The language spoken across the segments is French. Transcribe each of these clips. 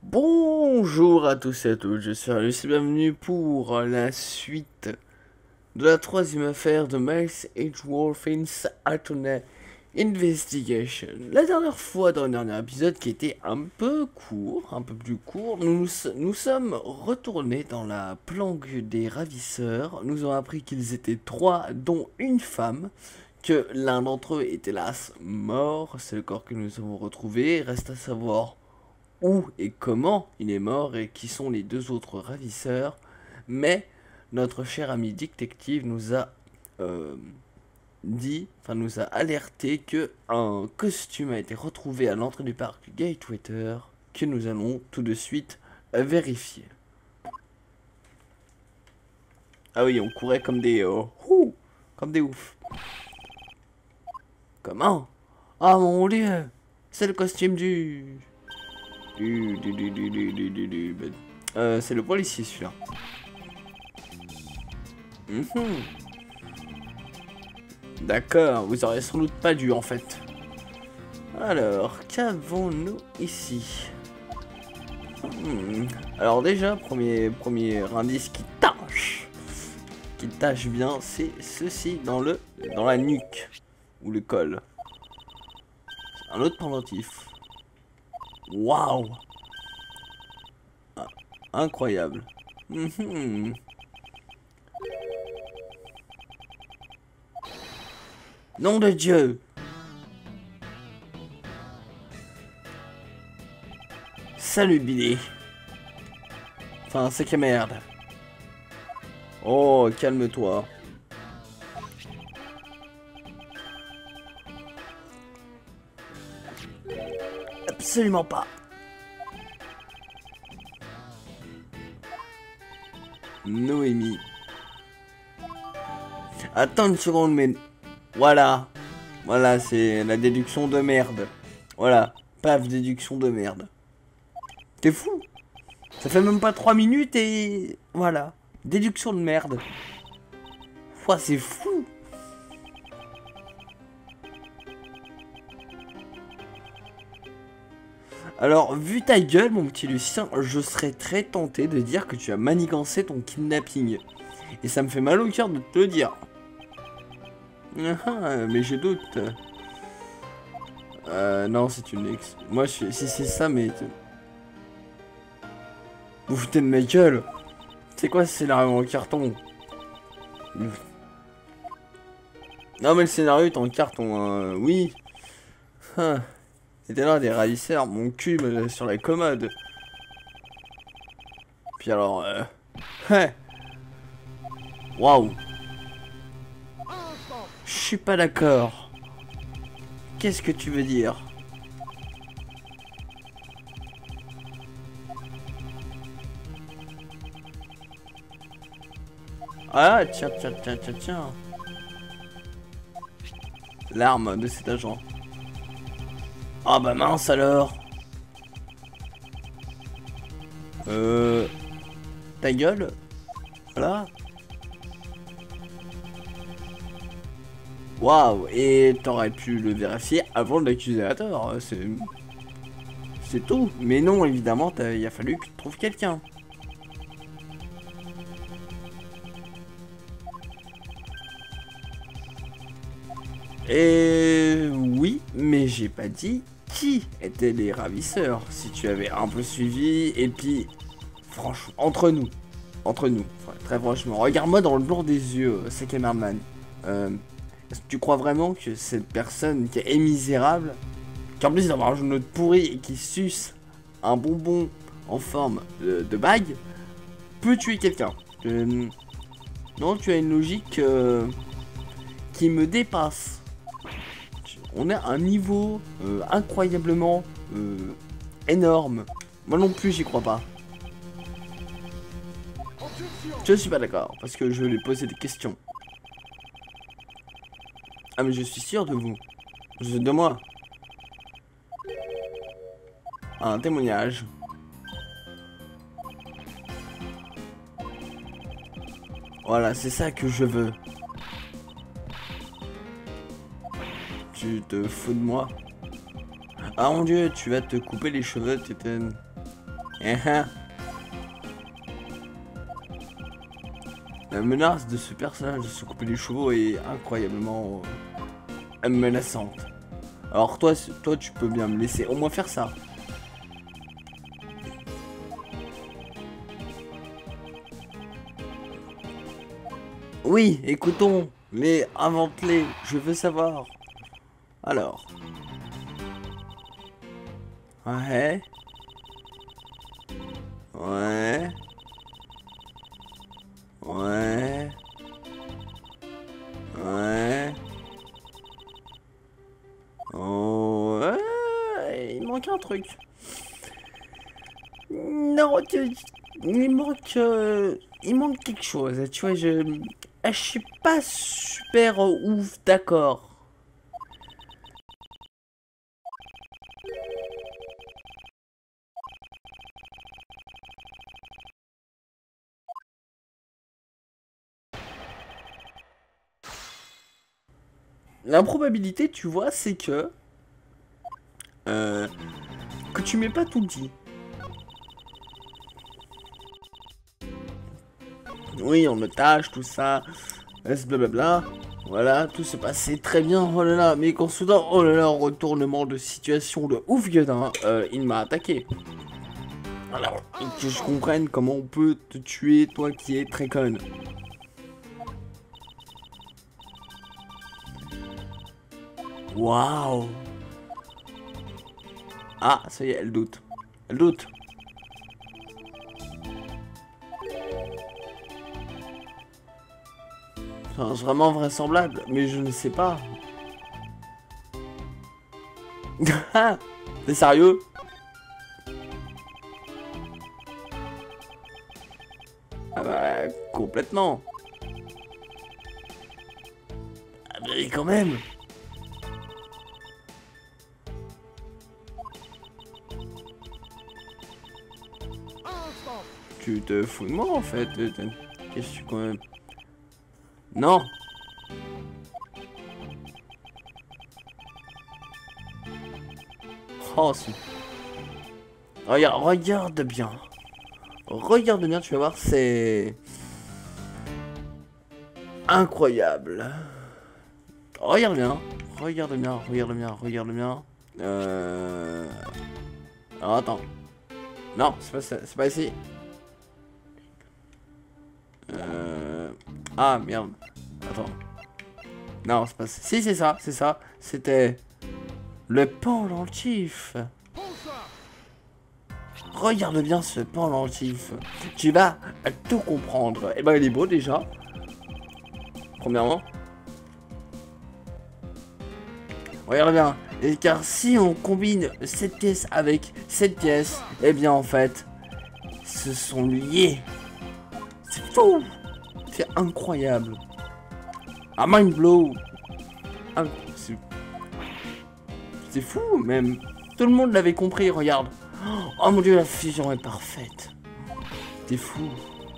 Bonjour à tous et à toutes, je suis Alice et bienvenue pour la suite de la troisième affaire de Miles Edgeworth Attorney Investigation. La dernière fois, dans le dernier épisode qui était un peu court, un peu plus court, nous sommes retournés dans la planque des ravisseurs. Nous avons appris qu'ils étaient trois, dont une femme, que l'un d'entre eux est hélas mort. C'est le corps que nous avons retrouvé. Reste à savoir où et comment il est mort et qui sont les deux autres ravisseurs. Mais notre cher ami détective nous a nous a alerté que un costume a été retrouvé à l'entrée du parc Gatewater que nous allons tout de suite vérifier. Ah oui, on courait comme des comme des oufs. Comment? Ah mon dieu, c'est le costume c'est le policier celui-là. D'accord, vous aurez sans doute pas dû en fait. Alors, qu'avons-nous ici? Alors déjà, premier indice qui tâche bien, c'est ceci dans la nuque ou le col. Un autre pendentif. Waouh! Ah, incroyable. Nom de Dieu! Salut Billy! Enfin, c'est que merde. Oh, calme-toi. Absolument pas. Noémie. Attends une seconde, mais... Voilà. Voilà, c'est la déduction de merde. Voilà. Paf, déduction de merde. T'es fou? Ça fait même pas 3 minutes et... Voilà. Déduction de merde. Ouah, c'est fou. Alors, vu ta gueule, mon petit Lucien, je serais très tenté de dire que tu as manigancé ton kidnapping. Et ça me fait mal au cœur de te le dire. Ah, mais je doute. Non, c'est une ex. Moi, si c'est ça, mais... Vous foutez de ma gueule. C'est quoi ce scénario en carton? Non, mais le scénario est en carton, hein. Oui. Ah. C'était là des ravisseurs, mon cul sur la commode. Puis alors, ouais. Waouh. Je suis pas d'accord. Qu'est-ce que tu veux dire? Ah, tiens. L'arme de cet agent. Ah bah mince alors. Ta gueule. Voilà. Waouh, et t'aurais pu le vérifier avant de l'accuser à tort. C'est tout. Mais non, évidemment, il a fallu que tu trouves quelqu'un. Et oui, mais j'ai pas dit qui étaient les ravisseurs. Si tu avais un peu suivi, et puis, franchement, entre nous, très franchement, regarde-moi dans le blanc des yeux, c'est Camerman. Est-ce que tu crois vraiment que cette personne qui est misérable, qui en plus d'avoir un genou pourri et qui suce un bonbon en forme de bague, peut tuer quelqu'un? Non, tu as une logique qui me dépasse. On est à un niveau incroyablement énorme. Moi non plus, j'y crois pas. Je suis pas d'accord, parce que je lui ai posé des questions. Ah mais je suis sûr de vous. De moi. Un témoignage. Voilà, c'est ça que je veux. Tu te fous de moi? Ah mon dieu, tu vas te couper les cheveux, Téten. La menace de ce personnage de se couper les chevaux est incroyablement menaçante. Alors toi tu peux bien me laisser au moins faire ça. Oui, écoutons, mais invente-les, je veux savoir. Alors. Ouais. Ouais. Ouais. Ouais. Oh, ouais. Il manque un truc. Non, il manque quelque chose. Tu vois, je suis pas super ouf, d'accord. L'improbabilité, tu vois, c'est que tu m'aies pas tout dit. Oui, en otage, tout ça, blablabla. Voilà, tout se passait très bien, oh là là, mais quand soudain, oh là là, retournement de situation de ouf gueudin, il m'a attaqué. Alors, que je comprenne comment on peut te tuer, toi qui es très conne. Waouh. Ah, ça y est, elle doute. Elle doute. C'est vraiment vraisemblable, mais je ne sais pas. T'es sérieux? Ah bah, complètement. Ah mais quand même. Tu te fous de moi en fait. Qu'est-ce que tu quand même... Non. Oh si. Regarde bien. Regarde bien, tu vas voir, c'est... incroyable. Regarde bien. Regarde bien, regarde bien, regarde bien. Alors attends. Non, c'est pas ici. Ah merde. Attends. Non, c'est pas... Si, c'est ça, c'est ça. C'était... le pendentif. Regarde bien ce pendentif. Tu vas tout comprendre. Et ben il est beau déjà. Premièrement. Regarde bien. Et car si on combine cette pièce avec cette pièce, eh bien en fait, ce sont liés. C'est fou. C'est incroyable. Ah, mind blow. Ah, c'est fou même. Tout le monde l'avait compris, regarde. Oh mon dieu, la fusion est parfaite. T'es fou.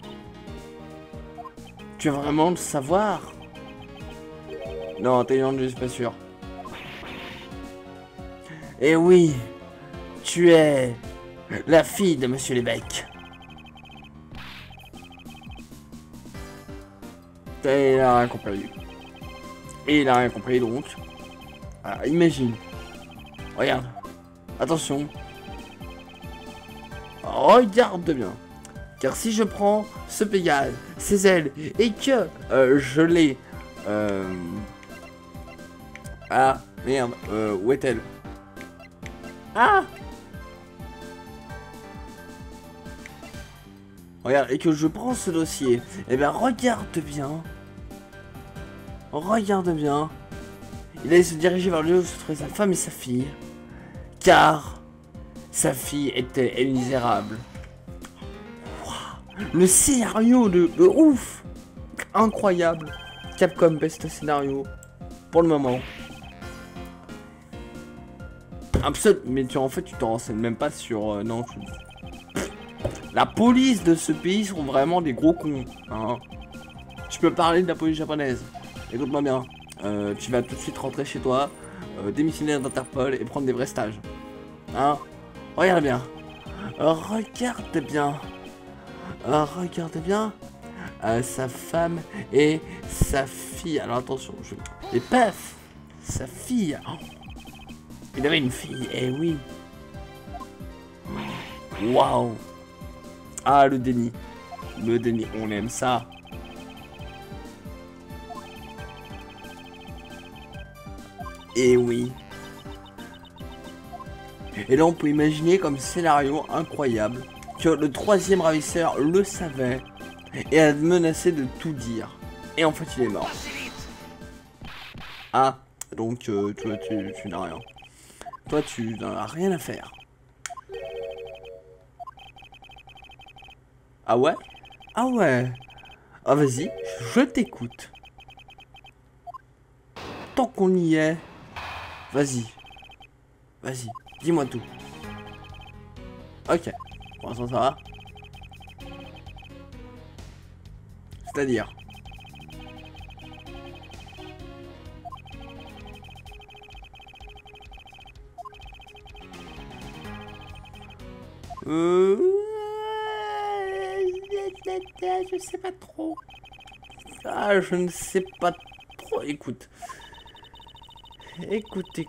Tu veux vraiment le savoir? Non, t'es je suis pas sûr. Et oui, tu es la fille de Monsieur l'évêque. Et il a rien compris. Et il a rien compris donc. Alors, imagine. Regarde. Attention. Regarde bien. Car si je prends ce Pégase, ses ailes, et que je l'ai... Ah, merde. Où est-elle? Ah! Regarde, et que je prends ce dossier, et bien regarde bien. Regarde bien. Il allait se diriger vers le lieu où se trouvait sa femme et sa fille. Car sa fille était misérable. Wow. Le scénario de ouf. Incroyable. Capcom best scénario. Pour le moment. Absolument. Mais en fait tu t'en renseignes même pas sur... non, la police de ce pays sont vraiment des gros cons. Hein. Tu peux parler de la police japonaise. Écoute-moi bien. Tu vas tout de suite rentrer chez toi, démissionner d'Interpol et prendre des vrais stages. Hein? Regarde bien. Regarde bien. Regarde bien. Sa femme et sa fille. Alors attention, et paf, sa fille. Oh. Il avait une fille, eh oui. Waouh. Ah, le déni. Le déni, on aime ça. Et oui. Et là, on peut imaginer comme scénario incroyable que le troisième ravisseur le savait et a menacé de tout dire. Et en fait, il est mort. Ah, donc toi, tu n'as rien. Toi, tu n'as rien à faire. Ah ouais? Ah ouais. Ah vas-y, je t'écoute. Tant qu'on y est, vas-y. Vas-y, dis-moi tout. Ok, pour l'instant ça va. C'est-à-dire? Je sais pas trop. Ah, je ne sais pas trop. Écoute. Écoute.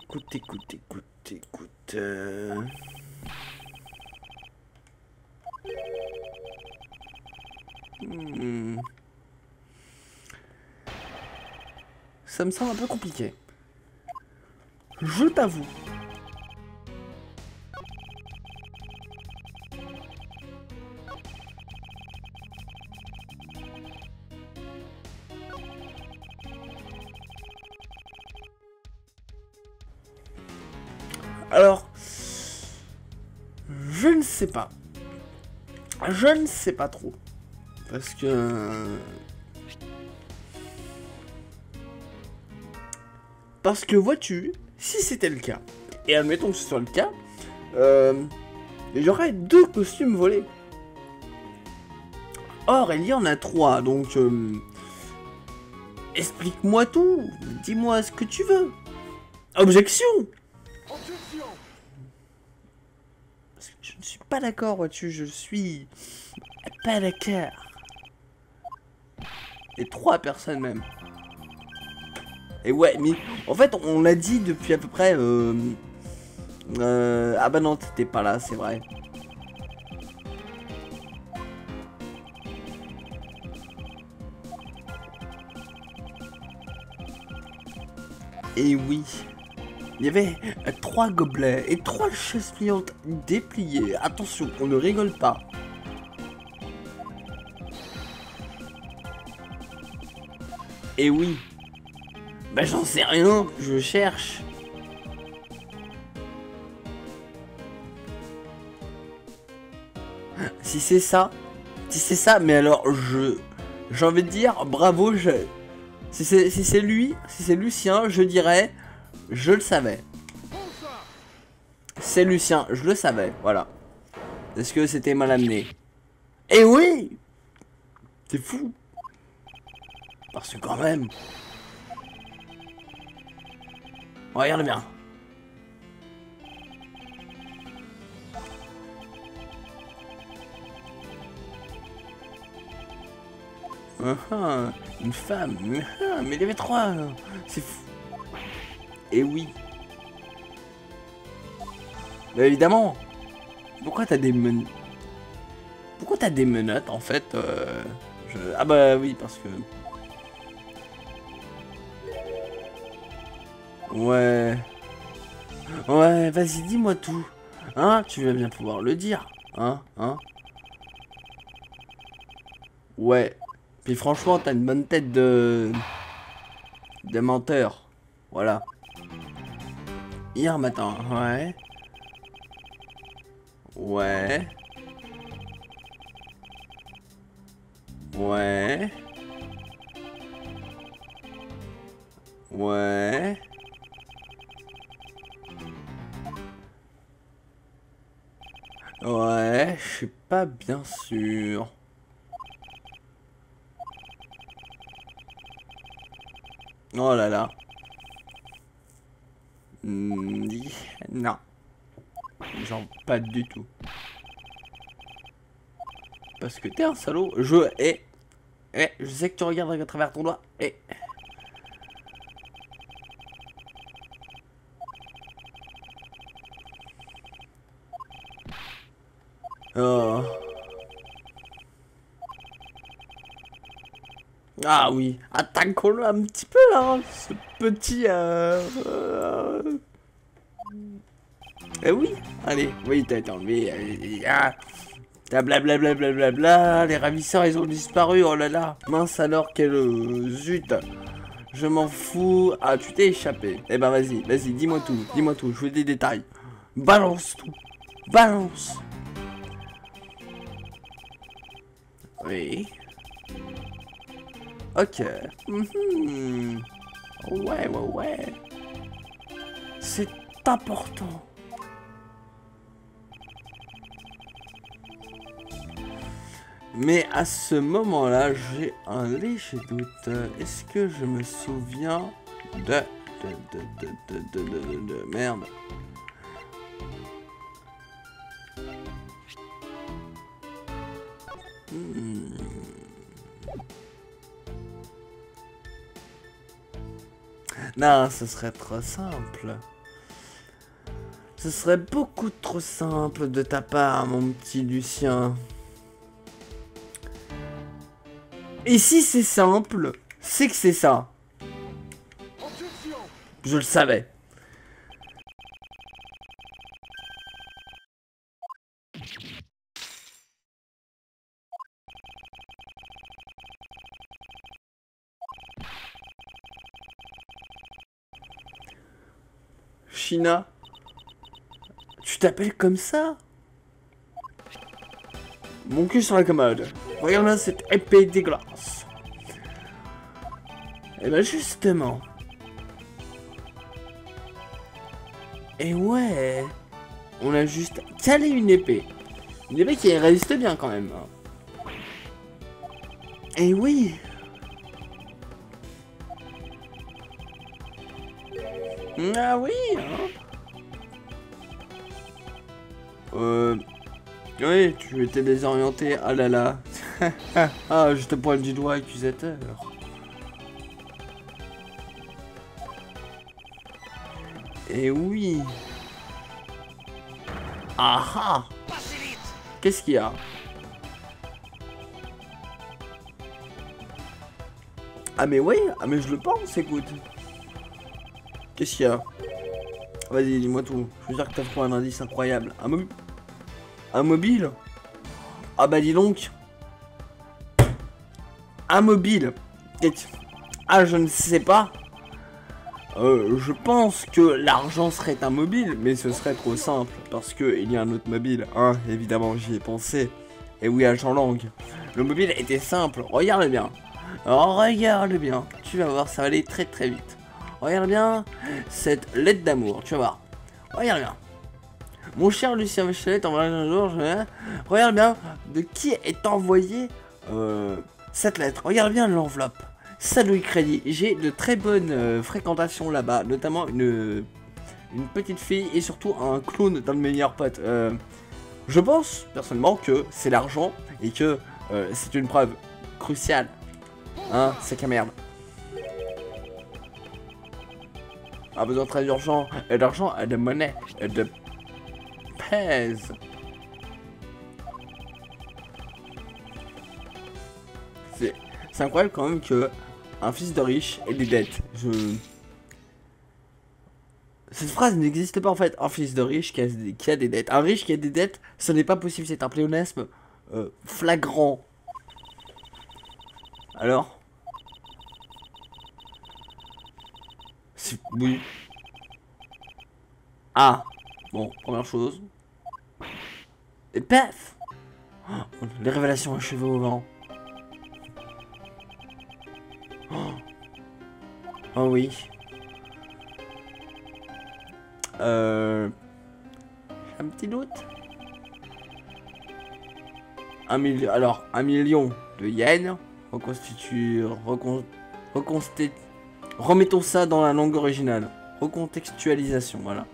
Ça me semble un peu compliqué. Je t'avoue. Alors, je ne sais pas. Je ne sais pas trop. Parce que... Parce que vois-tu, si c'était le cas, et admettons que ce soit le cas, il y aurait 2 costumes volés. Or, il y en a 3, donc... explique-moi tout. Dis-moi ce que tu veux. Objection! Parce que je ne suis pas d'accord, vois-tu, je suis pas d'accord. Et 3 personnes même. Et ouais, mais en fait, on l'a dit depuis à peu près... ah bah non, t'étais pas là, c'est vrai. Et oui. Il y avait 3 gobelets et 3 chaises pliantes dépliées. Attention, on ne rigole pas. Et oui. Bah j'en sais rien, je cherche. Si c'est ça, mais alors j'ai envie de dire bravo, si c'est lui, si c'est Lucien, je dirais je le savais. C'est Lucien, je le savais, voilà. Est-ce que c'était mal amené? Eh oui. C'est fou. Parce que quand même. Regarde bien. Une femme. Mais il y avait 3. C'est fou. Et oui. Mais évidemment. Pourquoi t'as des menottes? Pourquoi t'as des menottes en fait Ah bah oui, parce que... Ouais. Ouais, vas-y, dis-moi tout. Hein, tu vas bien pouvoir le dire. Hein. Ouais. Puis franchement, t'as une bonne tête de menteur. Voilà. Hier matin, ouais. Ouais. Ouais. Ouais. Ouais, je suis pas bien sûr. Oh là là. Non. Genre pas du tout. parce que t'es un salaud. Je sais que tu regardes à travers ton doigt. Oh. Ah oui, attaquons-le un petit peu là, ce petit... Eh oui, allez, oui, t'as été enlevé. T'as blablabla, les ravisseurs ils ont disparu, oh là là. Mince alors, quel zut. Je m'en fous. Ah, tu t'es échappé. Eh ben vas-y, dis-moi tout, je veux des détails. Balance tout, balance. Oui. Ok. Ouais. C'est important. Mais à ce moment-là, j'ai un léger doute. Est-ce que je me souviens de merde. Non, ce serait trop simple. Ce serait beaucoup trop simple de ta part, mon petit Lucien. Et si c'est simple, c'est que c'est ça. Je le savais. China, tu t'appelles comme ça? Mon cul sur la commode. Regarde là cette épée dégueulasse. Et ben justement. Et ouais. On a juste calé une épée. Une épée qui résiste bien quand même. Et oui. Ah oui, hein. Oui, tu étais désorienté, ah là là. Ah, je te pointe du doigt accusateur. Et oui. Ah ah. Qu'est-ce qu'il y a? Ah mais oui, ah mais je le pense, écoute. Qu'est-ce qu'il y a? Vas-y, dis-moi tout. Je veux dire que t'as trouvé un indice incroyable. Un mobile? Ah bah dis donc. Un mobile. Ah, je ne sais pas. Je pense que l'argent serait un mobile, mais ce serait trop simple. Parce que il y a un autre mobile. Hein, évidemment, j'y ai pensé. Et oui, agent Lang. Le mobile était simple. Regarde bien. Alors, regarde bien. Tu vas voir, ça va aller très très vite. Regarde bien cette lettre d'amour. Tu vas voir. Regarde bien. Mon cher Lucien Michelet, un jour, regarde bien de qui est envoyée cette lettre. Regarde bien l'enveloppe. Salut crédit. J'ai de très bonnes fréquentations là-bas, notamment une petite fille et surtout un clown d'un de mes meilleurs potes. Je pense personnellement que c'est l'argent et que c'est une preuve cruciale. Hein, c'est qu'à merde. A besoin très urgent d'argent et de monnaie et de pèse. C'est incroyable quand même que un fils de riche ait des dettes. Cette phrase n'existe pas en fait. Un fils de riche qui a des dettes. Un riche qui a des dettes, ce n'est pas possible. C'est un pléonasme flagrant. Alors? Oui. Ah. Bon, première chose. Et paf! Oh, les révélations à cheveux au vent. Oh oui. J'ai un petit doute. Alors, 1 million de yens. Remettons ça dans la langue originale. Recontextualisation, voilà.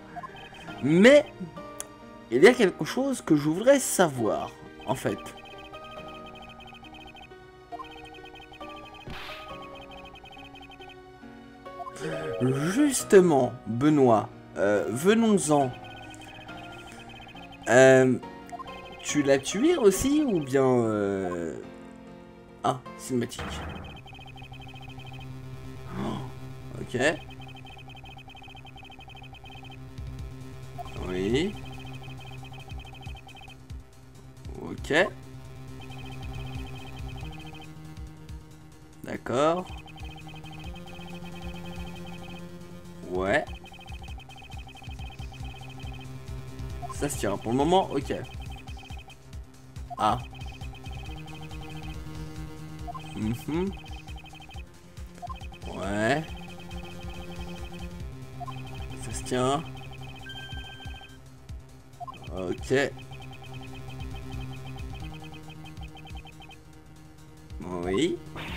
Mais, il y a quelque chose que je voudrais savoir, en fait. Justement, Benoît, venons-en. Tu l'as tué aussi ou bien... Ah, cinématique. Oh, ok. Oui. Ok. D'accord. Ouais. Ça se tient pour le moment, ok. Ah. Mhm. Ouais. Ça se tient. Ok. Oui.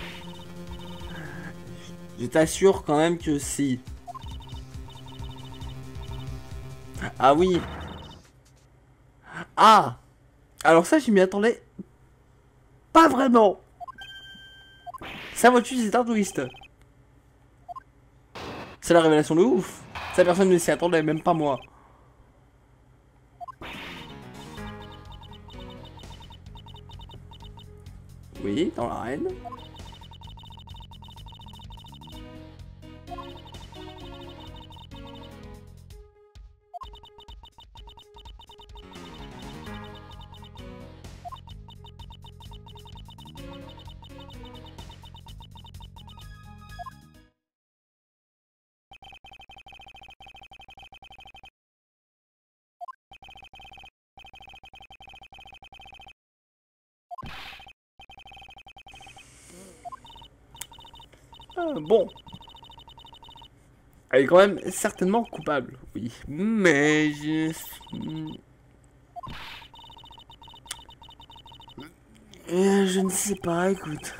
Je t'assure quand même que si. Ah oui. Ah. Alors ça, je m'y attendais pas vraiment. Sa voiture, c'est un twist. C'est la révélation de ouf. Ça, personne ne s'y attendait, même pas moi. Oui, dans l'arène. Bon. Elle est quand même certainement coupable, oui. Mais je... je ne sais pas, écoute.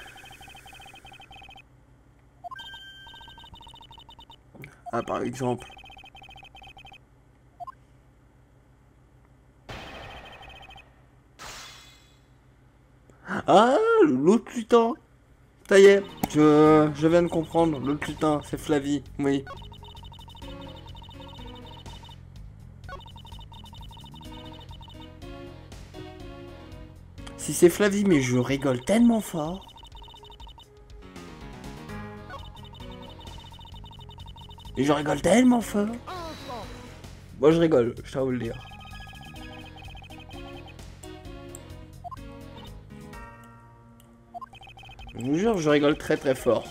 Ah, par exemple. Ah, l'autre lutin. Ça y est, je viens de comprendre. L'autre lutin, c'est Flavie, oui. Si c'est Flavie, mais je rigole tellement fort. Et je rigole tellement fort. Moi, je rigole, je t'avoue le dire. Je vous jure, je rigole très très fort.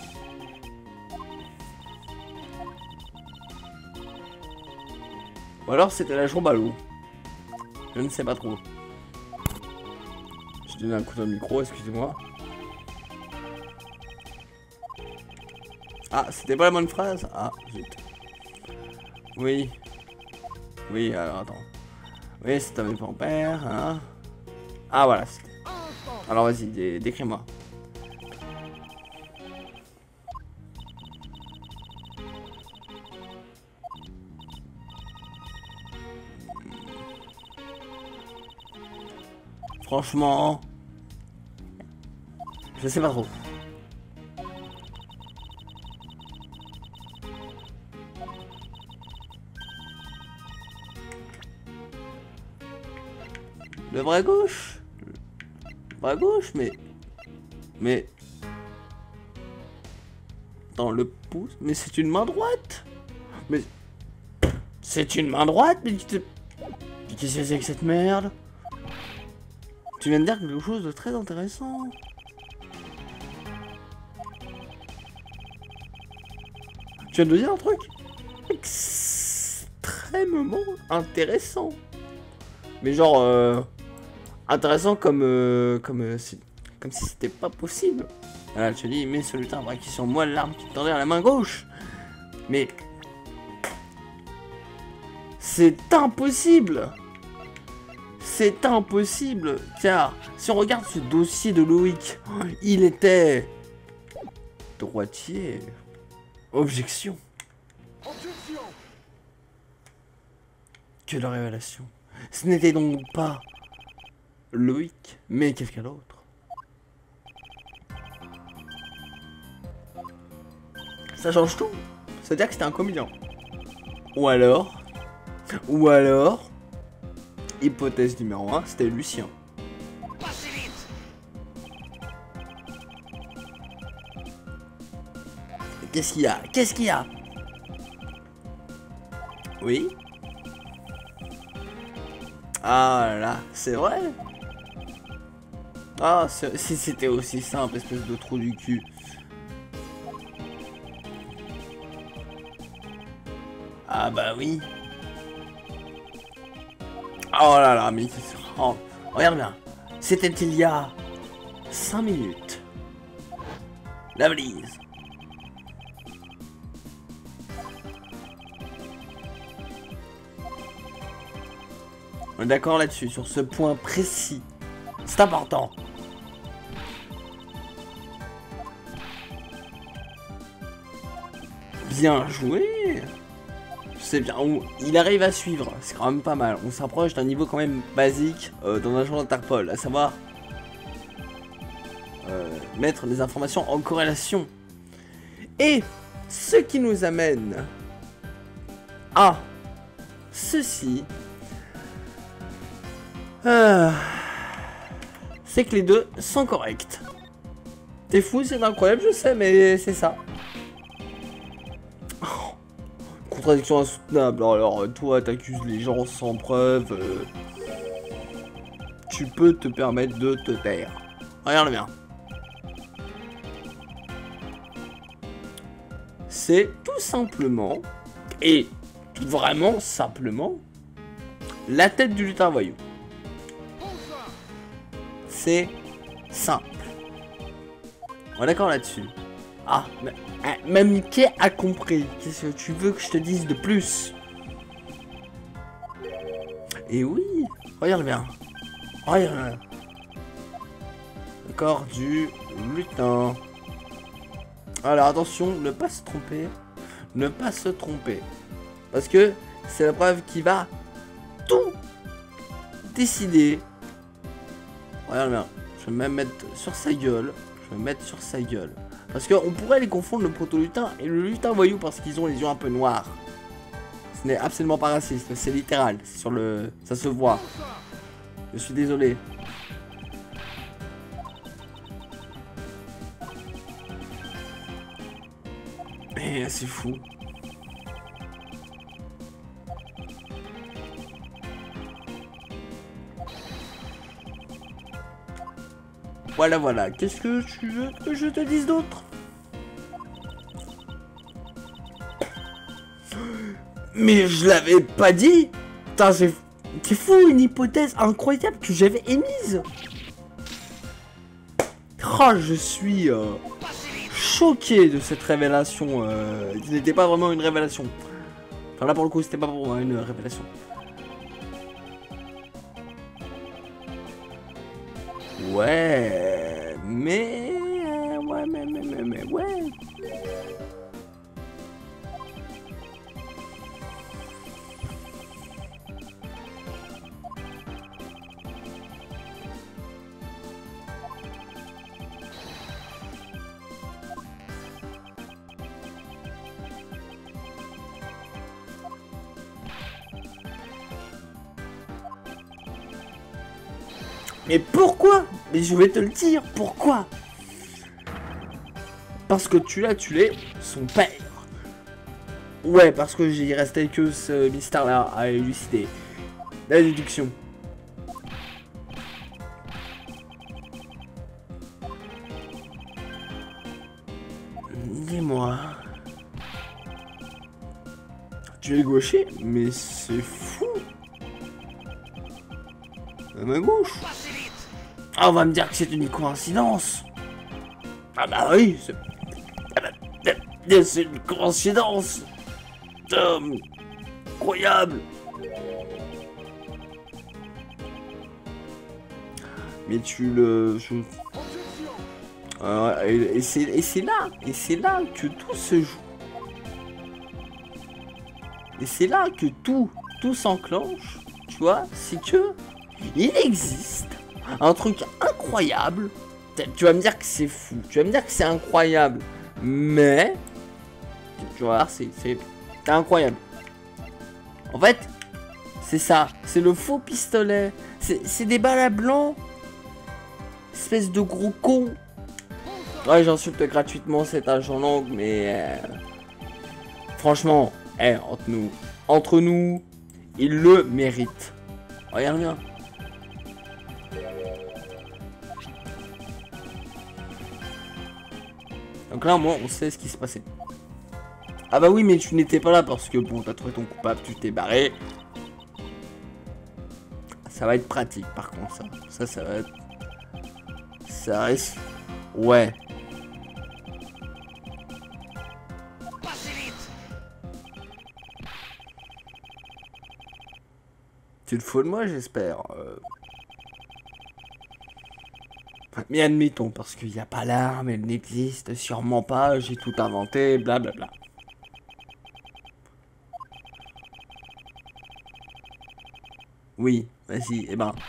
Ou alors c'était la jambe à l'eau. Je ne sais pas trop. Je donne un coup de micro, excusez-moi. Ah, c'était pas la bonne phrase? Ah, zut. Oui. Oui, alors attends. Oui, c'est un grand-père, hein. Ah, voilà. Alors vas-y, décris-moi. Franchement, je sais pas trop. Le bras gauche? Le bras gauche, mais... Dans le pouce? Mais c'est une main droite? Mais... C'est une main droite? Mais qu'est-ce que c'est que cette merde? Tu viens de dire quelque chose de très intéressant. Tu viens de dire un truc extrêmement intéressant. Mais genre, intéressant comme si c'était pas possible. Voilà, je te dis, mais ce lutin braqué sur moi l'arme qui tendait à la main gauche. Mais... C'est impossible. C'est impossible, car si on regarde ce dossier de Loïc, il était droitier. Objection. Objection. Que de révélation. Ce n'était donc pas Loïc, mais quelqu'un d'autre. Ça change tout. c'est-à-dire que c'était un comédien. Ou alors, hypothèse numéro 1, c'était Lucien. Qu'est-ce qu'il y a? Qu'est-ce qu'il y a? Oui? Ah là, c'est vrai? Ah, si c'était aussi simple, espèce de trou du cul. Ah bah oui. Oh là là, mais... Oh, regarde bien. C'était il y a 5 minutes. La valise. On est d'accord là-dessus, sur ce point précis. C'est important. Bien joué. C'est bien. Il arrive à suivre. C'est quand même pas mal. On s'approche d'un niveau quand même basique dans un jeu d'Interpol. À savoir... mettre les informations en corrélation. Et ce qui nous amène à ceci... c'est que les deux sont corrects. T'es fou, c'est incroyable, je sais, mais c'est ça. Oh, contradiction insoutenable. Alors, toi, t'accuses les gens sans preuve. Tu peux te permettre de te taire. Regarde bien. C'est tout simplement, et vraiment simplement, la tête du lutin voyou. C'est simple. On est d'accord là-dessus. Ah, même Mickey a compris. Qu'est-ce que tu veux que je te dise de plus? Et oui, regarde bien. Regarde. Le corps du lutin. Alors attention, ne pas se tromper. Ne pas se tromper. Parce que c'est la preuve qui va tout décider. Regarde bien. Je vais même mettre sur sa gueule. Je vais mettre sur sa gueule. Parce qu'on pourrait les confondre, le proto-lutin et le lutin voyou, parce qu'ils ont les yeux un peu noirs. Ce n'est absolument pas raciste, c'est littéral. Sur le... Ça se voit. Je suis désolé. Mais c'est fou. Voilà, voilà. Qu'est-ce que tu veux que je te dise d'autre? Mais je l'avais pas dit. Putain, c'est fou, une hypothèse incroyable que j'avais émise. Oh, je suis choqué de cette révélation. Ce n'était pas vraiment une révélation. Enfin là pour le coup, c'était pas vraiment une révélation. Ouais, mais ouais, mais ouais. Mais pourquoi? Mais je vais te le dire, pourquoi? Parce que tu l'as tué son père. Ouais, parce que il restait que ce mystère-là à élucider. La déduction. Dis-moi. Tu es gaucher? Mais c'est fou. À ma gauche. Ah, on va me dire que c'est une coïncidence. Ah bah oui, c'est une coïncidence. Incroyable. Mais tu le... et c'est là que tout se joue. Et c'est là que tout s'enclenche. Tu vois, c'est que il existe un truc incroyable. Tu vas me dire que c'est fou, tu vas me dire que c'est incroyable, mais Tu vas voir, c'est incroyable. En fait, c'est ça. C'est le faux pistolet. C'est des balles à blanc. Espèce de gros con. Ouais, j'insulte gratuitement cet agent langue, mais... franchement, entre nous, il le mérite. Regarde bien. Donc là, moi, on sait ce qui se passait. Ah bah oui, mais tu n'étais pas là parce que, bon, t'as trouvé ton coupable, tu t'es barré. Ça va être pratique, par contre, ça. Ça va être... Ça reste... Ouais. Tu te fous de moi, j'espère. Mais admettons, parce qu'il n'y a pas l'arme, elle n'existe sûrement pas, j'ai tout inventé, blablabla. Oui, vas-y, eh ben...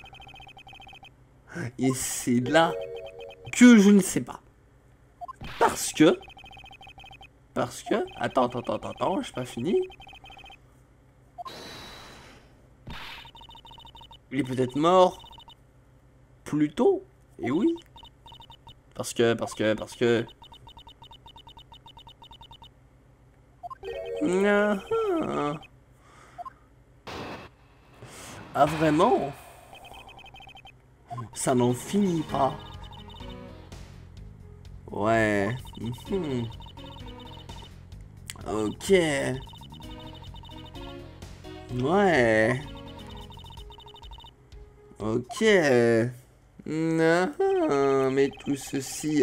Et c'est là que je ne sais pas. Parce que... Attends, j'ai pas fini. Il est peut-être mort... plus tôt. Et oui. Parce que... Ah vraiment? Ça n'en finit pas. Ouais. Ok. Ouais. Ok. Mais tout ceci...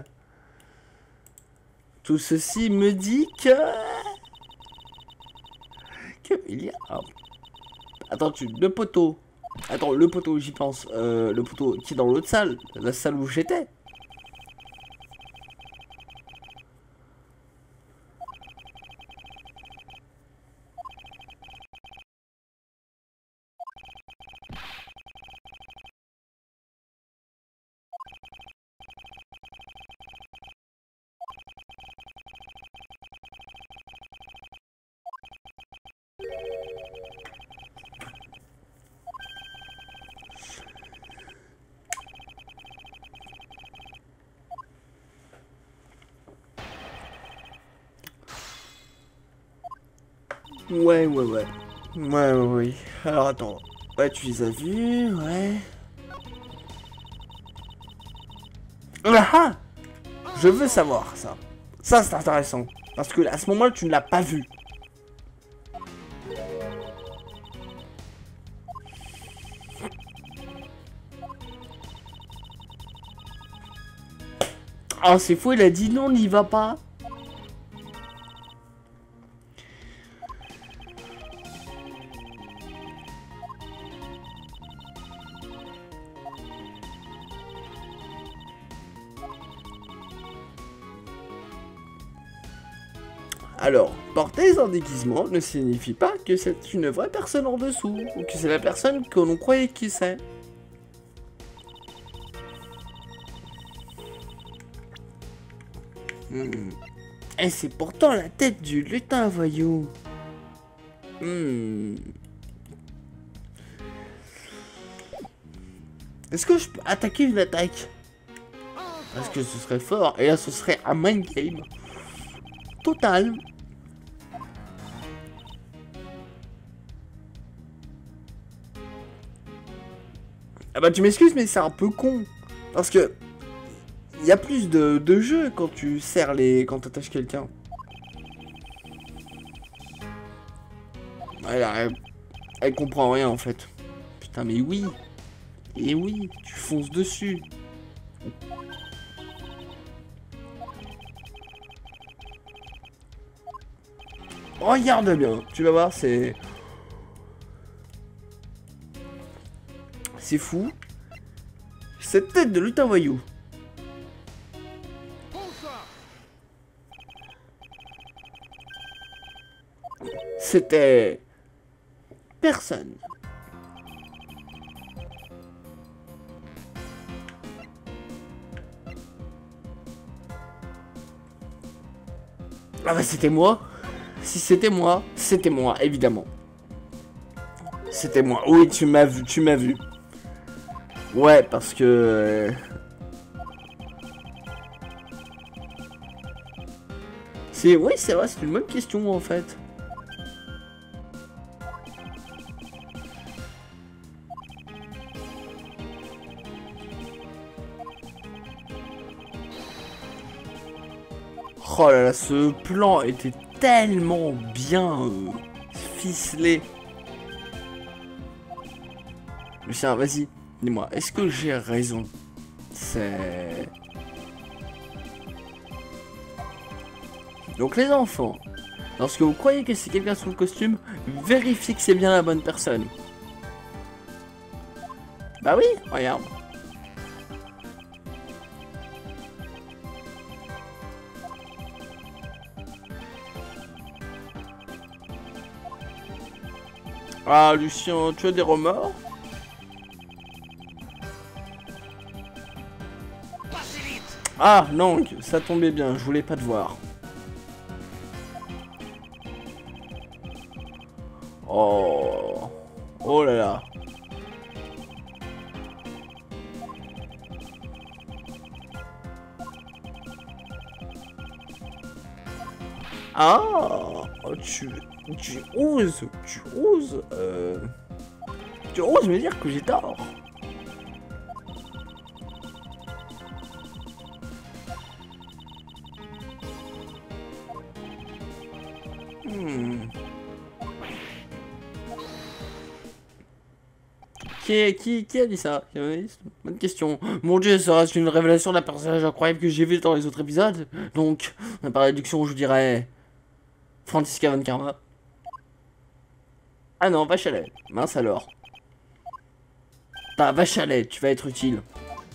Tout ceci me dit que... il y a... Attends, le poteau. Attends, le poteau, j'y pense. Le poteau qui est dans l'autre salle. La salle où j'étais. Ouais. Oui. Alors attends. Ouais, tu les as vus, ouais. Ah! Je veux savoir ça. Ça, c'est intéressant. Parce que à ce moment-là, tu ne l'as pas vu. Ah, c'est faux, il a dit non, n'y va pas. Alors, porter un déguisement ne signifie pas que c'est une vraie personne en dessous, ou que c'est la personne que l'on croyait qui c'est. Et c'est pourtant la tête du lutin voyou. Est-ce que je peux attaquer une attaque? Parce que ce serait fort, et là ce serait un mind game. Total. Ah bah tu m'excuses mais c'est un peu con. Parce que il y a plus de jeux quand tu serres les... quand t'attaches quelqu'un. Elle comprend rien en fait. Putain mais oui. Et oui, tu fonces dessus. Regarde bien, tu vas voir, c'est fou. Cette tête de lutin voyou. C'était... personne. Ah bah c'était moi. Si c'était moi, évidemment. C'était moi. Oui, tu m'as vu. Ouais, parce que... Oui, c'est vrai, c'est une bonne question en fait. Oh là là, ce plan était tellement bien ficelé. Lucien, vas-y, dis-moi, est-ce que j'ai raison? C'est... Donc les enfants, lorsque vous croyez que c'est quelqu'un sous le costume, vérifiez que c'est bien la bonne personne. Bah oui, regarde. Ah Lucien, tu as des remords? Ah non, ça tombait bien, je voulais pas te voir. Oh, oh là là. Ah, oh, tu oses me dire que j'ai tort. Qui a dit ça? Bonne question. Mon dieu, ça reste une révélation d'un personnage incroyable que j'ai vu dans les autres épisodes. Donc, par réduction, je dirais... Franziska von Karma. Ah non, vache à lait. Mince alors. Bah, vache à lait, tu vas être utile.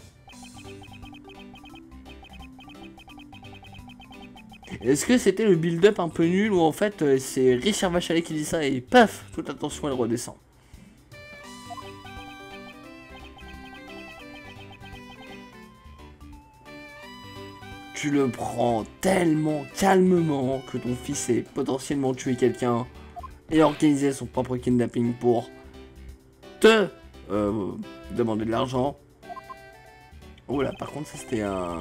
Est-ce que c'était le build-up un peu nul où en fait c'est Richard Vachalet qui dit ça et paf, toute attention elle redescend. Tu le prends tellement calmement que ton fils ait potentiellement tué quelqu'un et organisé son propre kidnapping pour te demander de l'argent. Oh là, par contre ça c'était un...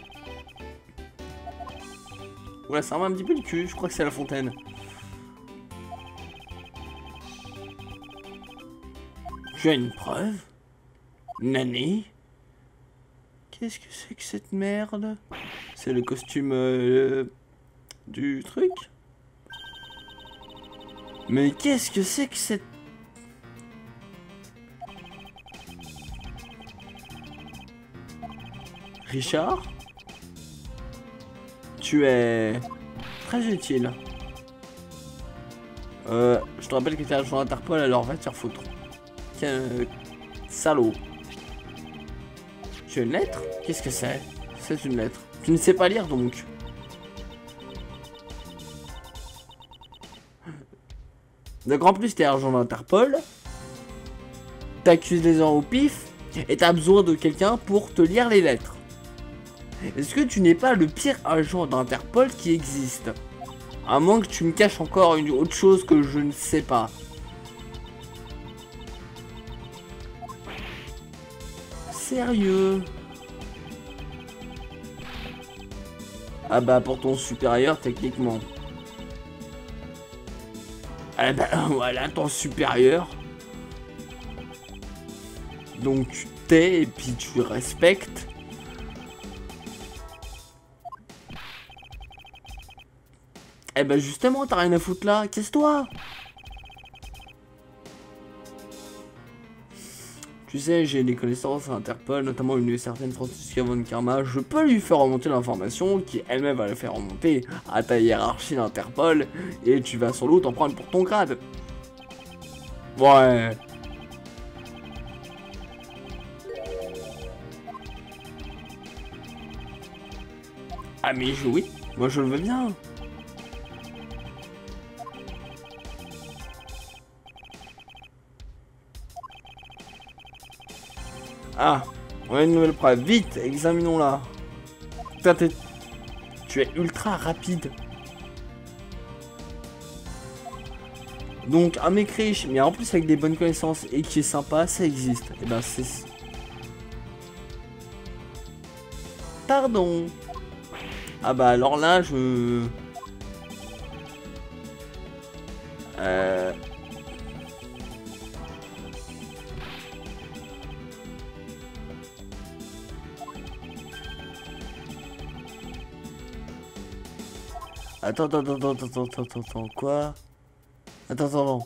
Ouais, ça remet un petit peu le cul, je crois que c'est la fontaine. Tu as une preuve? Nani? Qu'est-ce que c'est que cette merde? C'est le costume du truc? Mais qu'est-ce que c'est que cette... Richard? Tu es très utile. Je te rappelle que t'es agent Interpol, alors va te faire foutre. Quel salaud. Tu as une lettre? Qu'est-ce que c'est? C'est une lettre. Tu ne sais pas lire donc. Donc en plus t'es agent d'Interpol. T'accuses les gens au pif. Et t'as besoin de quelqu'un pour te lire les lettres. Est-ce que tu n'es pas le pire agent d'Interpol qui existe? À moins que tu me caches encore une autre chose que je ne sais pas. Sérieux? Ah bah pour ton supérieur techniquement. Ah bah voilà ton supérieur. Donc tu t'es et puis tu respectes. Eh ben justement, t'as rien à foutre là, casse-toi. Tu sais, j'ai des connaissances à Interpol, notamment une certaine Franziska von Karma. Je peux lui faire remonter l'information, qui elle-même va le faire remonter à ta hiérarchie d'Interpol, et tu vas sans doute t'en prendre pour ton grade. Ouais. Ah mais oui, moi je le veux bien. Ah, on a une nouvelle preuve. Vite, examinons-la. Tu es ultra rapide. Donc un mec riche, mais en plus avec des bonnes connaissances et qui est sympa, ça existe. Et ben c'est... Pardon. Ah bah alors là, je... Attends, quoi? Attends.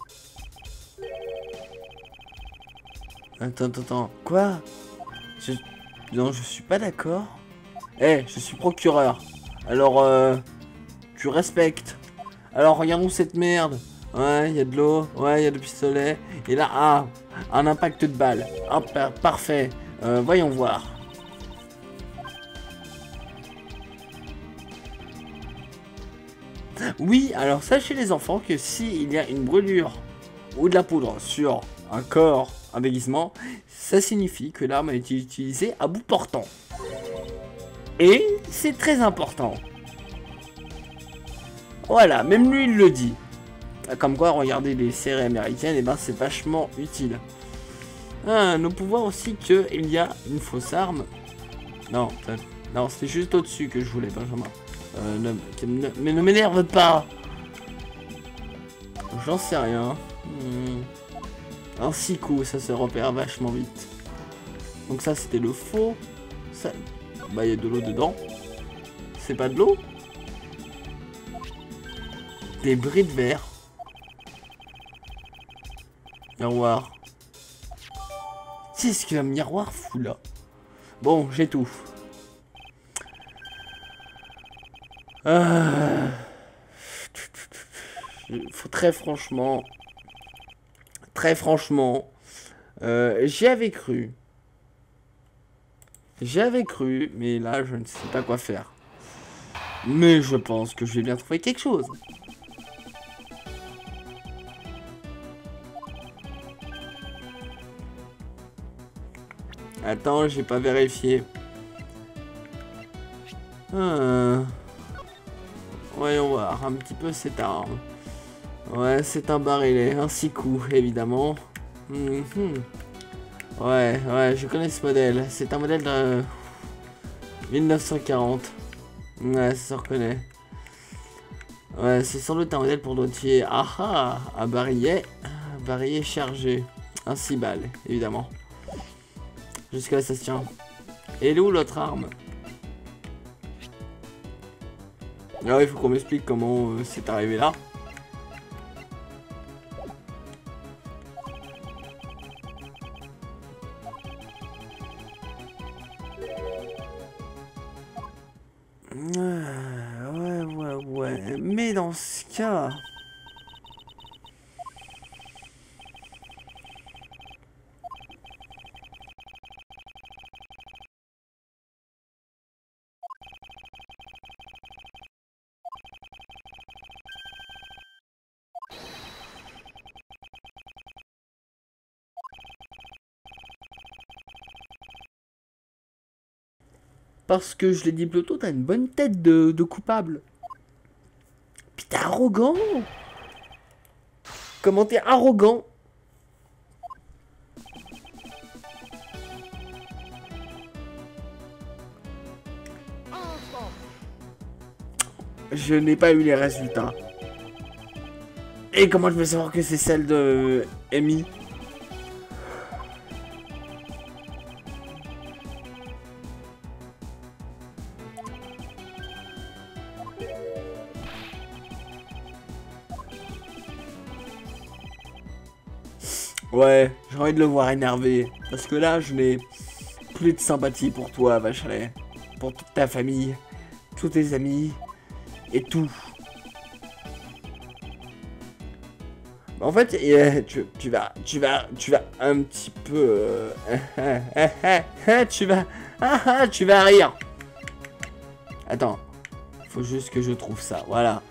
Attends, quoi? Non, je suis pas d'accord. Eh, je suis procureur. Alors, tu respectes. Alors, regarde-nous cette merde. Ouais, il y a de l'eau. Ouais, il y a de pistolet. Et là, ah, un impact de balle. Ah, parfait. Voyons voir. Oui, alors sachez les enfants que s'il y a une brûlure ou de la poudre sur un corps, un déguisement, ça signifie que l'arme a été utilisée à bout portant. Et c'est très important. Voilà, même lui il le dit. Comme quoi, regarder les séries américaines, et ben c'est vachement utile. Ah, nous pouvons aussi qu'il y a une fausse arme. Non, c'était juste au-dessus que je voulais, Benjamin. Mais ne m'énerve pas. J'en sais rien. Un 6 coups, ça se repère vachement vite. Donc ça c'était le faux. Ça... Bah il y a de l'eau dedans. C'est pas de l'eau. Des bris de verre. Miroir. Qu'est-ce qu'un miroir fout là? Bon, j'étouffe. Faut très franchement, j'y avais cru. J'avais cru, mais là je ne sais pas quoi faire. Mais je pense que je vais bien trouver quelque chose. Attends, j'ai pas vérifié. Voyons voir un petit peu cette arme. Ouais, c'est un barillet, un 6 coups, évidemment. Ouais, je connais ce modèle. C'est un modèle de 1940. Ouais, ça se reconnaît. Ouais, c'est sans doute un modèle pour doutier. Ah ah, un barillet chargé. Un 6 balles, évidemment. Jusqu'à là, ça se tient. Et où l'autre arme? Alors, il faut qu'on m'explique comment c'est arrivé là. Ouais. Mais dans ce cas... Parce que je l'ai dit plus tôt, t'as une bonne tête de coupable. Puis t'es arrogant. Comment t'es arrogant? Je n'ai pas eu les résultats. Et comment je vais savoir que c'est celle de Amy? Ouais, j'ai envie de le voir énervé. Parce que là, je n'ai plus de sympathie pour toi, Vachelet. Pour toute ta famille, tous tes amis, et tout. En fait, tu vas un petit peu... tu vas rire. Attends, faut juste que je trouve ça, voilà.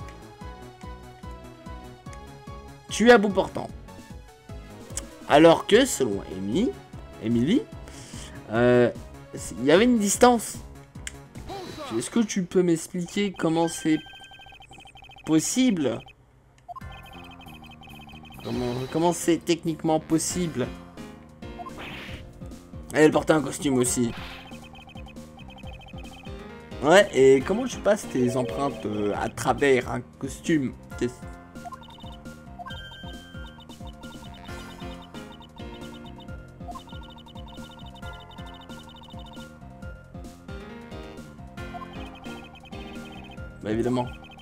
Tu es à bout portant. Alors que, selon Emily, il y avait une distance. Est-ce que tu peux m'expliquer comment c'est possible? Comment c'est techniquement possible? Elle portait un costume aussi. Ouais, et comment tu passes tes empreintes à travers un costume? Bah évidemment.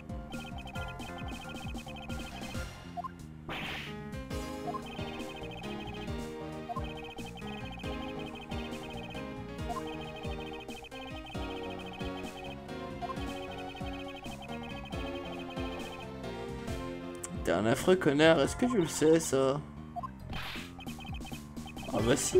T'es un affreux connard, est-ce que tu le sais ça? Ah bah si.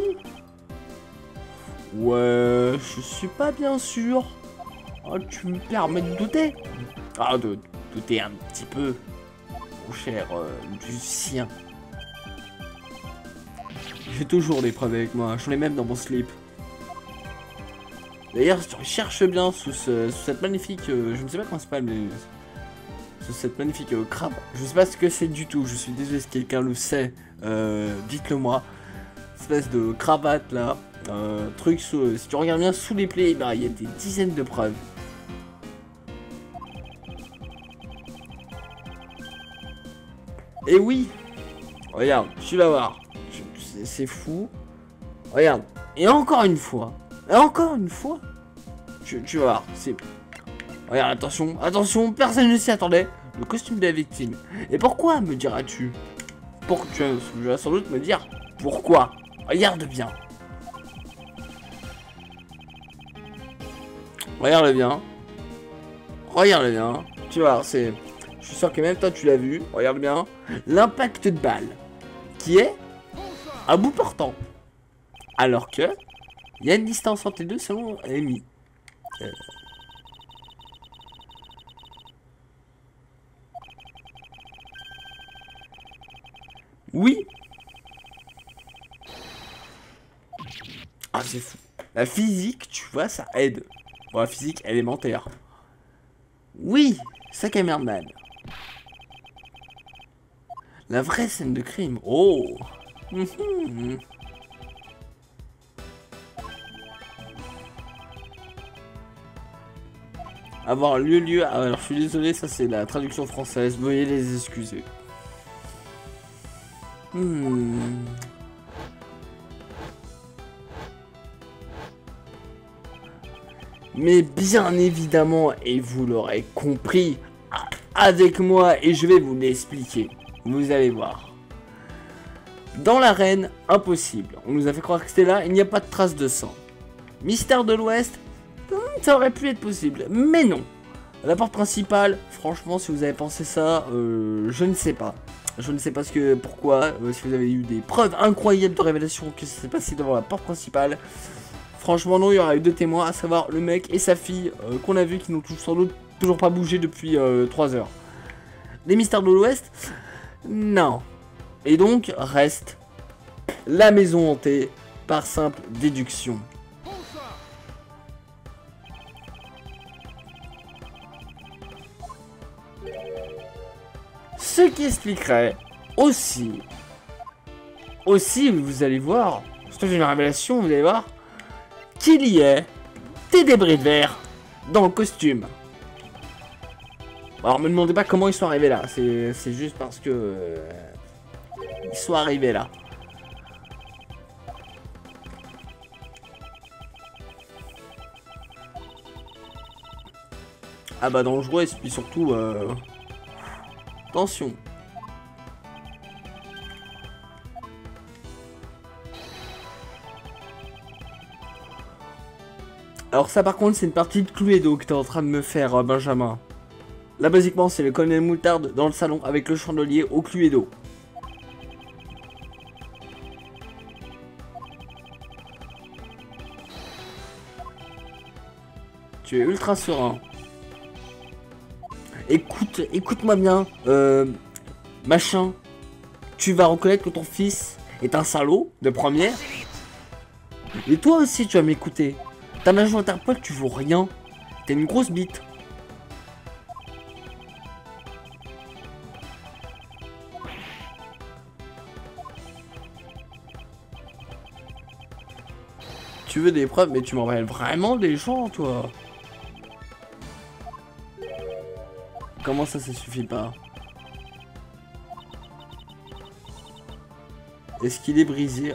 Ouais, je suis pas bien sûr. Oh, tu me permets de douter? Ah, de douter un petit peu, mon cher Lucien. J'ai toujours des preuves avec moi, j'en ai même dans mon slip. D'ailleurs, si tu recherches bien sous cette magnifique, je ne sais pas comment ça s'appelle, mais sous cette magnifique crabe, je sais pas ce que c'est du tout, je suis désolé si quelqu'un le sait, dites-le moi. Espèce de cravate là, truc sous, si tu regardes bien sous les plaies, bah, il y a des dizaines de preuves. Et oui, regarde, tu vas voir, c'est fou. Regarde, et encore une fois, tu vas voir, c'est... Regarde, attention, attention, personne ne s'y attendait. Le costume de la victime. Et pourquoi, me diras-tu? Tu vas sans doute me dire pourquoi. Regarde bien. Regarde bien. Regarde bien. Tu vois, c'est... Je suis sûr que même toi tu l'as vu. Regarde bien. L'impact de balle. Qui est à bout portant. Alors que... Il y a une distance entre les deux selon Amy. Oui. Ah, c'est fou. La physique, tu vois, ça aide. Bon, la physique élémentaire. Oui, ça cameraman. La vraie scène de crime. Oh. Avoir lieu. Alors, je suis désolé, ça c'est la traduction française. Veuillez les excuser. Mais bien évidemment, et vous l'aurez compris, avec moi, et je vais vous l'expliquer. Vous allez voir. Dans l'arène, impossible. On nous a fait croire que c'était là, il n'y a pas de trace de sang. Mystère de l'Ouest, ça aurait pu être possible, mais non. La porte principale, franchement, si vous avez pensé ça, je ne sais pas. Je ne sais pas pourquoi, si vous avez eu des preuves incroyables de révélation que ça s'est passé devant la porte principale. Franchement non, il y aura eu 2 témoins, à savoir le mec et sa fille qu'on a vu qui n'ont sans doute toujours pas bougé depuis 3 heures. Les mystères de l'Ouest, non. Et donc reste la maison hantée par simple déduction. Ce qui expliquerait aussi, vous allez voir, c'est une révélation, vous allez voir, qu'il y ait des débris de verre dans le costume. Alors me demandez pas comment ils sont arrivés là, c'est juste parce que ils sont arrivés là. Ah bah dangereux et puis surtout attention. Alors ça par contre c'est une partie de Cluedo que t'es en train de me faire Benjamin. Là basiquement c'est le colonel Moutarde dans le salon avec le chandelier au Cluedo. Tu es ultra serein. Écoute-moi bien, machin. Tu vas reconnaître que ton fils est un salaud de première. Et toi aussi tu vas m'écouter. T'as un agent Interpol, tu vaux rien. T'es une grosse bite. tu veux des preuves, mais tu m'envoies vraiment des gens, toi. Comment ça suffit pas? Est-ce qu'il est brisé?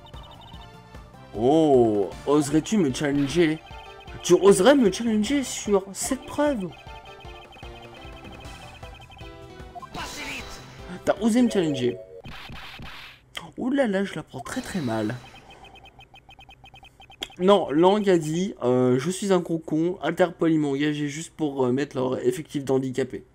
Oh, oserais-tu me challenger? Tu oserais me challenger sur cette preuve? T'as osé me challenger. Oh là là, je la prends très très mal. Non, Lang a dit, je suis un con, Interpol ils m'ont engagé juste pour mettre leur effectif d'handicapés.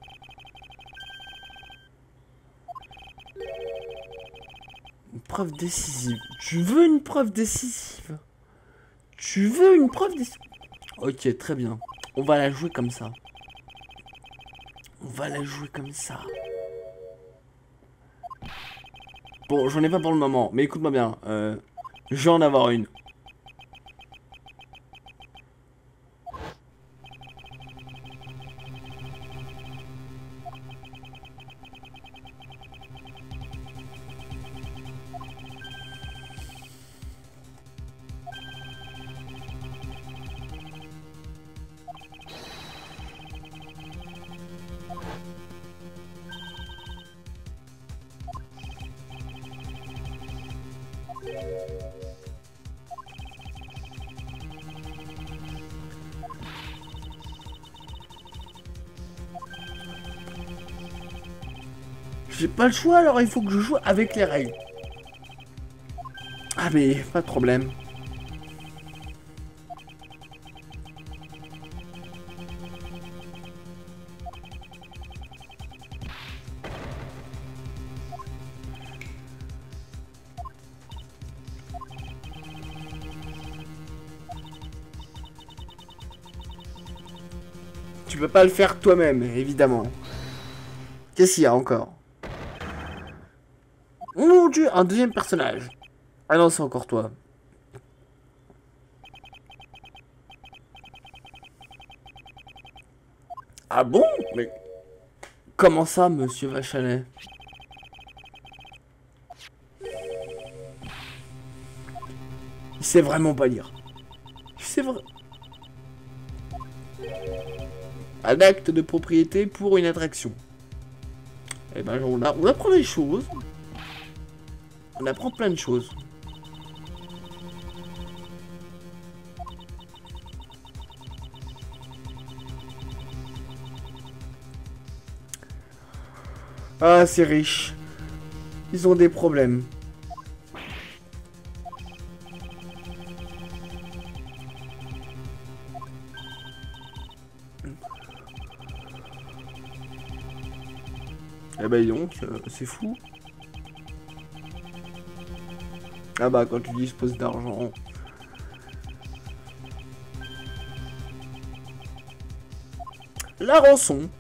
Une preuve décisive. Tu veux une preuve décisive? Tu veux une preuve décisive? Ok, très bien. On va la jouer comme ça. On va la jouer comme ça. Bon, j'en ai pas pour le moment, mais écoute-moi bien. Je vais en avoir une. J'ai pas le choix, alors il faut que je joue avec les règles. Ah mais, pas de problème. Tu peux pas le faire toi-même, évidemment. Qu'est-ce qu'il y a encore? Oh mon dieu, un deuxième personnage. Ah non, c'est encore toi. Ah bon? Mais comment ça, monsieur Vachalet? Il sait vraiment pas lire. C'est vrai. Un acte de propriété pour une attraction. Eh ben, on apprend des choses. On apprend plein de choses. Ah, c'est riche. Ils ont des problèmes. Eh ben donc, c'est fou. Ah bah quand tu disposes d'argent. La rançon.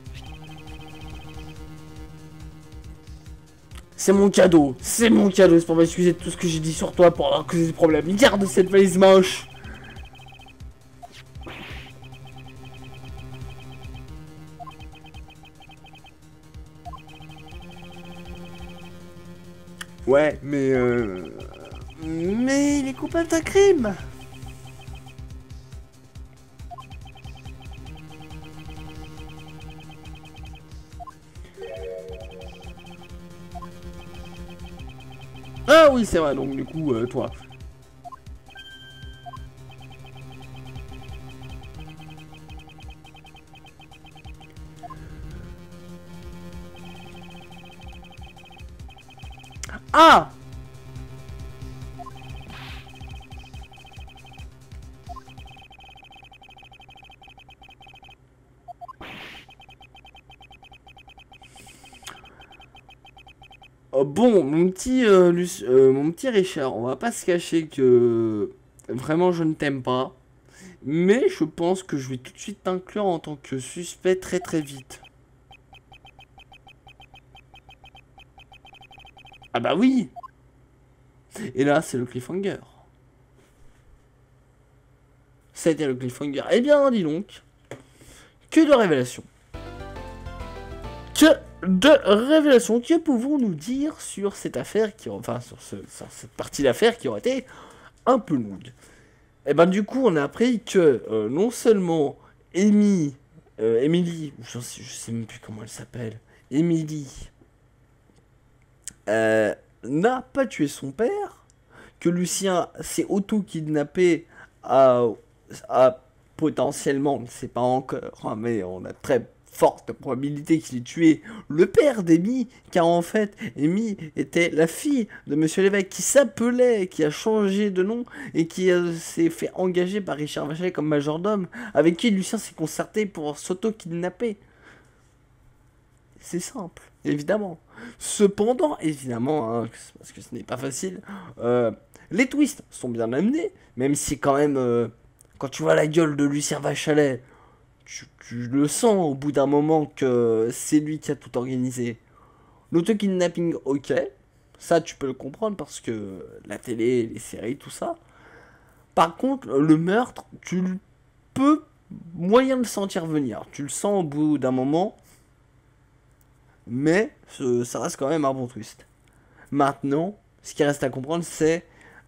C'est mon cadeau. C'est mon cadeau. C'est pour m'excuser de tout ce que j'ai dit sur toi pour avoir causé des problèmes. Garde cette valise moche. Ouais, mais il est coupable d'un crime. Ah oui, c'est vrai, donc du coup, toi. Ah! Bon, mon petit Richard, on va pas se cacher que vraiment je ne t'aime pas, mais je pense que je vais tout de suite t'inclure en tant que suspect très très vite. Ah bah oui! Et là, c'est le cliffhanger. Ça a été le cliffhanger. Eh bien, dis donc, que de révélations. Que de révélations. Que pouvons-nous dire sur cette affaire qui, enfin, sur cette partie d'affaires qui aurait été un peu longue. Et ben du coup, on a appris que non seulement Emily, je sais même plus comment elle s'appelle, Emily, n'a pas tué son père, que Lucien s'est auto-kidnappé à potentiellement, on ne sait pas encore, hein, mais on a très forte probabilité qu'il ait tué le père d'Amy, car en fait, Amy était la fille de Monsieur l'évêque qui s'appelait, qui a changé de nom et qui s'est fait engager par Richard Vachelet comme majordome, avec qui Lucien s'est concerté pour s'auto-kidnapper. C'est simple, évidemment. Cependant, évidemment, hein, parce que ce n'est pas facile, les twists sont bien amenés, même si quand même, quand tu vois la gueule de Lucien Vachelet, tu le sens au bout d'un moment que c'est lui qui a tout organisé. L'auto-kidnapping, ok, ça tu peux le comprendre parce que la télé, les séries, tout ça. Par contre, le meurtre, tu peux moyen le sentir venir. Tu le sens au bout d'un moment, mais ça reste quand même un bon twist. Maintenant, ce qui reste à comprendre, c'est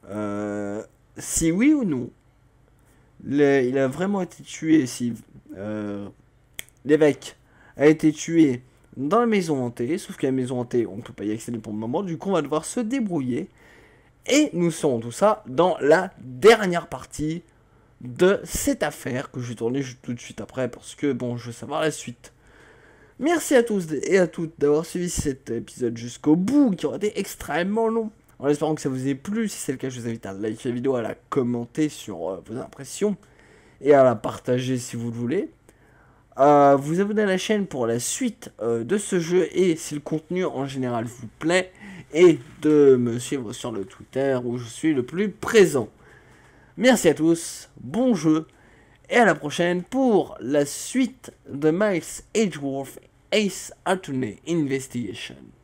si oui ou non, il a vraiment été tué, si l'évêque a été tué dans la maison hantée, sauf que la maison hantée, on ne peut pas y accéder pour le moment, du coup on va devoir se débrouiller. Et nous saurons tout ça dans la dernière partie de cette affaire que je vais tourner tout de suite après parce que bon, je veux savoir la suite. Merci à tous et à toutes d'avoir suivi cet épisode jusqu'au bout, qui aura été extrêmement long. En espérant que ça vous ait plu, si c'est le cas, je vous invite à liker la vidéo, à la commenter sur vos impressions et à la partager si vous le voulez. Vous abonner à la chaîne pour la suite de ce jeu et si le contenu en général vous plaît, et de me suivre sur le Twitter où je suis le plus présent. Merci à tous, bon jeu, et à la prochaine pour la suite de Miles Edgeworth Ace Attorney Investigation.